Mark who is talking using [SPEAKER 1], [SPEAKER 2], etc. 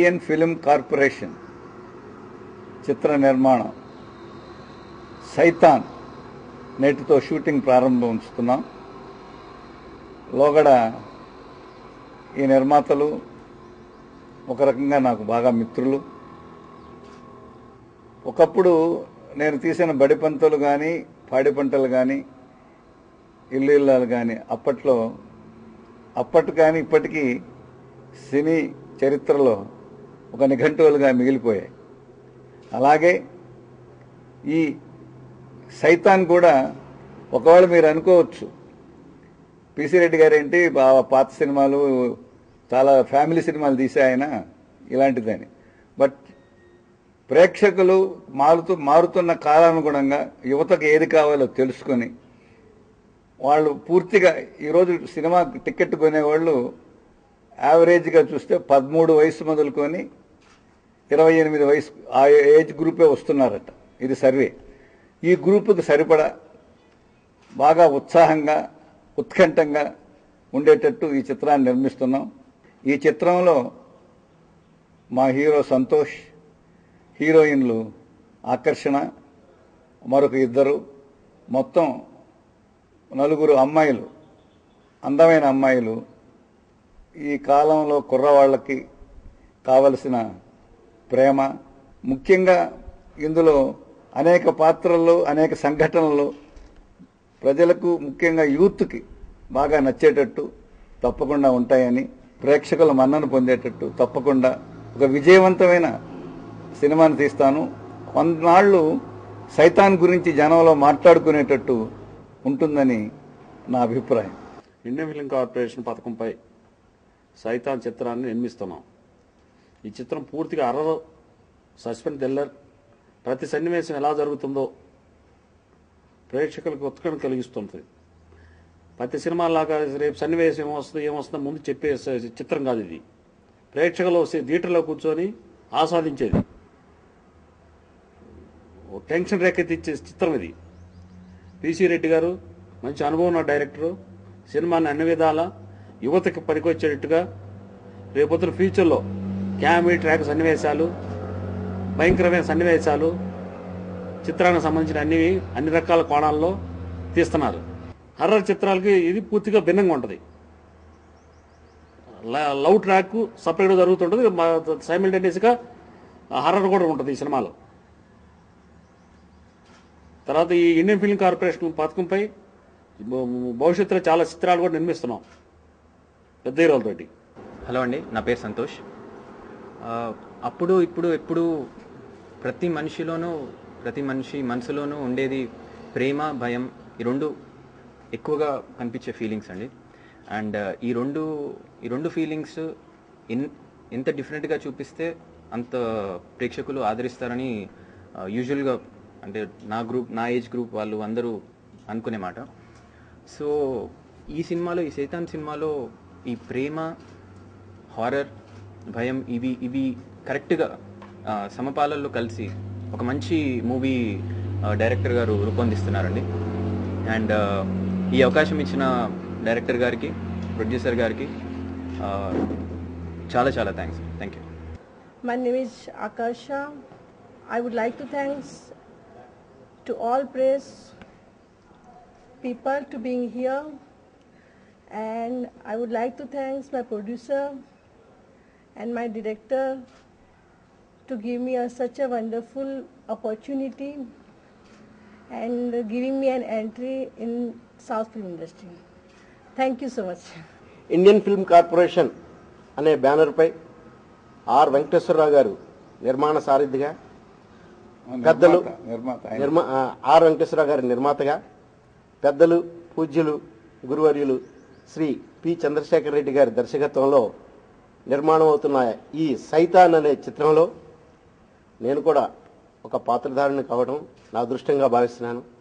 [SPEAKER 1] Indian film corporation చిత్ర నిర్మాణం సైతాన్ నేటితో షూటింగ్ ప్రారంభిస్తున్నాం. లోగడ ఈ నిర్మాతలు ఒక రకంగా నాకు బాగా మిత్రులు. ఒకప్పుడు నేను తీసిన బడి పంటలు కానీ పాడి పంటలు కానీ ఇల్లు ఇల్లాలు కానీ అప్పటి కానీ ఇప్పటికీ సినీ చరిత్రలో ఒక నిఘంటువులుగా మిగిలిపోయాయి. అలాగే ఈ సైతాన్ కూడా ఒకవేళ మీరు అనుకోవచ్చు పిసి రెడ్డి గారు ఏంటి పాత సినిమాలు చాలా ఫ్యామిలీ సినిమాలు తీసే ఆయన ఇలాంటిదని. బట్ ప్రేక్షకులు మారుతున్న కాలానుగుణంగా యువతకు ఏది కావాలో తెలుసుకొని వాళ్ళు పూర్తిగా ఈరోజు సినిమా టికెట్ కొనేవాళ్ళు యావరేజ్గా చూస్తే 13 వయసు మొదలుకొని 28 వయసు ఆ ఏజ్ గ్రూపే వస్తున్నారట. ఇది సర్వే. ఈ గ్రూపుకి సరిపడా బాగా ఉత్సాహంగా ఉత్కంఠంగా ఉండేటట్టు ఈ చిత్రాన్ని నిర్మిస్తున్నాం. ఈ చిత్రంలో మా హీరో సంతోష్, హీరోయిన్లు ఆకర్షణ, మరొక 2, మొత్తం 4 అమ్మాయిలు, అందమైన అమ్మాయిలు. ఈ కాలంలో కుర్రవాళ్ళకి కావలసిన ప్రేమ, ముఖ్యంగా ఇందులో అనేక పాత్రల్లో అనేక సంఘటనలు ప్రజలకు ముఖ్యంగా యూత్కి బాగా నచ్చేటట్టు తప్పకుండా ఉంటాయని, ప్రేక్షకుల మన్నన పొందేటట్టు తప్పకుండా ఒక విజయవంతమైన సినిమాని తీస్తాను. కొన్నాళ్ళు సైతాన్ గురించి జనంలో మాట్లాడుకునేటట్టు ఉంటుందని నా అభిప్రాయం.
[SPEAKER 2] ఇండియన్ ఫిల్మ్ కార్పొరేషన్ పథకంపై సైతాన్ చిత్రాన్ని నిర్మిస్తున్నాం. ఈ చిత్రం పూర్తిగా అర్రర్, సస్పెన్స్ థ్రిల్లర్, ప్రతి సన్నివేశం ఎలా జరుగుతుందో ప్రేక్షకులకు ఉత్కంఠ కలిగిస్తుంది. ప్రతి సినిమాలాగా రేపు సన్నివేశం ఏమొస్తుందో ముందు చెప్పే చిత్రం కాదు ఇది. ప్రేక్షకులు థియేటర్లో కూర్చొని ఆస్వాదించేది, టెన్షన్ రేకెత్తిచ్చే చిత్రం ఇది. పిసి రెడ్డి గారు మంచి అనుభవం ఉన్న డైరెక్టరు. సినిమాని అన్ని విధాల యువతకి పనికొచ్చేటట్టుగా రేపొద్దున ఫ్యూచర్లో క్యామెరీ ట్రాక్ సన్నివేశాలు, భయంకరమైన సన్నివేశాలు, చిత్రానికి సంబంధించిన అన్ని రకాల కోణాల్లో తీస్తున్నారు. హర్రర్ చిత్రాలకి ఇది పూర్తిగా భిన్నంగా ఉంటుంది. లవ్ ట్రాక్ సపరేట్గా జరుగుతుంటుంది, సైమిల్టేనియస్గా హర్రర్ కూడా ఉంటుంది ఈ సినిమాలో. తర్వాత ఈ ఇండియన్ ఫిల్మ్ కార్పొరేషన్ పథకంపై భవిష్యత్తులో చాలా చిత్రాలు కూడా నిర్మిస్తున్నాం పెద్ద హీరోలతోటి.
[SPEAKER 3] హలో అండి, నా పేరు సంతోష్. అప్పుడు ఇప్పుడు ఎప్పుడు ప్రతి మనిషి మనసులోనూ ఉండేది ప్రేమ, భయం. ఈ రెండు ఎక్కువగా కనిపించే ఫీలింగ్స్ అండి. అండ్ ఈ రెండు ఫీలింగ్స్ ఎంత డిఫరెంట్గా చూపిస్తే అంత ప్రేక్షకులు ఆదరిస్తారని యూజువల్గా అంటే నా ఏజ్ గ్రూప్ వాళ్ళు అందరూ అనుకునే మాట. సో ఈ సైతాన్ సినిమాలో ఈ ప్రేమ, హారర్, భయం ఇవి కరెక్ట్గా సమపాలల్లో కలిసి ఒక మంచి మూవీ డైరెక్టర్ గారు రూపొందిస్తున్నారండి. అండ్ ఈ అవకాశం ఇచ్చిన డైరెక్టర్ గారికి, ప్రొడ్యూసర్ గారికి చాలా చాలా thanks. Thank you.
[SPEAKER 4] My name is Akasha. I would like to thanks to all press people to being here, and I would like to thanks my producer and my director to give me such a wonderful opportunity and giving me an entry in South film industry. Thank you so much.
[SPEAKER 5] Indian film corporation అనే బ్యానర్పై are Venkateswararao గారు నిర్మాణ సారథిగా, పెద్దలు are Venkateswararao గారి నిర్మాతగా, పెద్దలు పూజ్యులు గురువర్యులు శ్రీ పి చంద్రశేఖర్ రెడ్డి గారి దర్శకత్వంలో నిర్మాణం అవుతున్న ఈ సైతాన్ అనే చిత్రంలో నేను కూడా ఒక పాత్రధారిని కావడం నా అదృష్టంగా భావిస్తున్నాను.